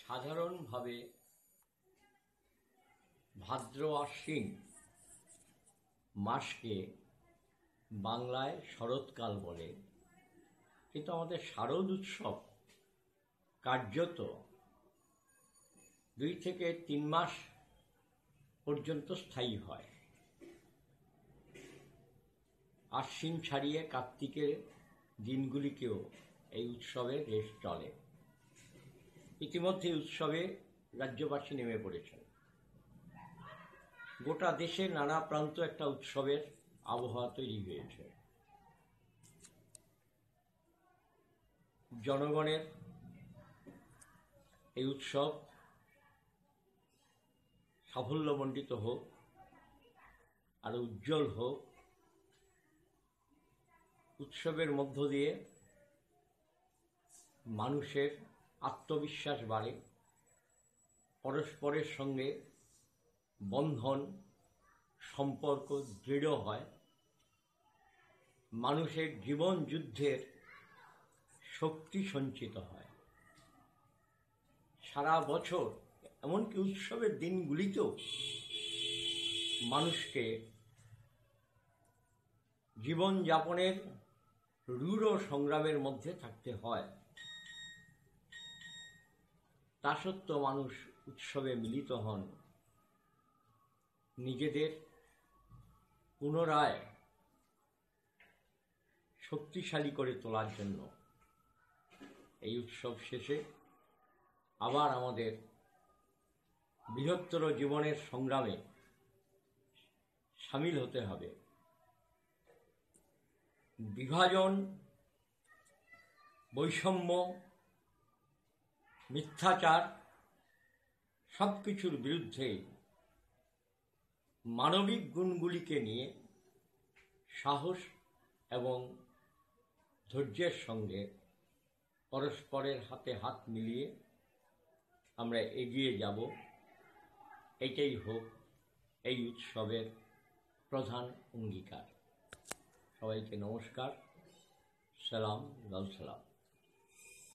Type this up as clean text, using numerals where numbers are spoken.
সাধারণভাবে ভাদ্র আশ্বিন মাসকে বাংলায় শরৎকাল বলে, কিন্তু আমাদের শারদ উৎসব কার্যত 2 থেকে 3 মাস পর্যন্ত স্থায়ী হয়। আশ্বিন ছাড়িয়ে কার্তিকের দিনগুলিকেও এই উৎসবে রেশ চলে। ইতিমধ্যে উৎসবে রাজ্যবাসী নেমে পড়েছেন। গোটা দেশের নানা প্রান্ত একটা উৎসবের আবহাওয়া তৈরি হয়েছে। জনগণের এই উৎসব সাফল্যমণ্ডিত হোক, আর উজ্জ্বল হোক। উৎসবের মধ্য দিয়ে মানুষের আত্মবিশ্বাস বাড়ে, পরস্পরের সঙ্গে বন্ধন সম্পর্ক দৃঢ় হয়, মানুষের জীবন যুদ্ধের শক্তি সঞ্চিত হয়। সারা বছর এমনকি উৎসবের দিনগুলিতেও মানুষকে জীবনযাপনের রূঢ় সংগ্রামের মধ্যে থাকতে হয়। তা সত্ত্বেও মানুষ উৎসবে মিলিত হন নিজেদের পুনরায় শক্তিশালী করে তোলার জন্য। এই উৎসব শেষে আবার আমাদের বৃহত্তর জীবনের সংগ্রামে সামিল হতে হবে। বিভাজন, বৈষম্য, মিথ্যাচার সব কিছুর বিরুদ্ধে মানবিক গুণগুলিকে নিয়ে সাহস এবং ধৈর্যের সঙ্গে পরস্পরের হাতে হাত মিলিয়ে আমরা এগিয়ে যাব। এটাই হোক এই উৎসবের প্রধান অঙ্গীকার। সবাইকে নমস্কার, সালাম, লাল সালাম।